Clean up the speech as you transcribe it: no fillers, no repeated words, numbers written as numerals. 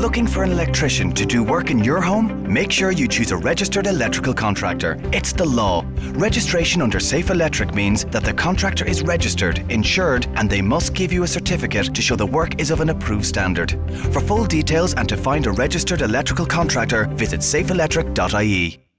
Looking for an electrician to do work in your home? Make sure you choose a registered electrical contractor. It's the law. Registration under Safe Electric means that the contractor is registered, insured, and they must give you a certificate to show the work is of an approved standard. For full details and to find a registered electrical contractor, visit safeelectric.ie.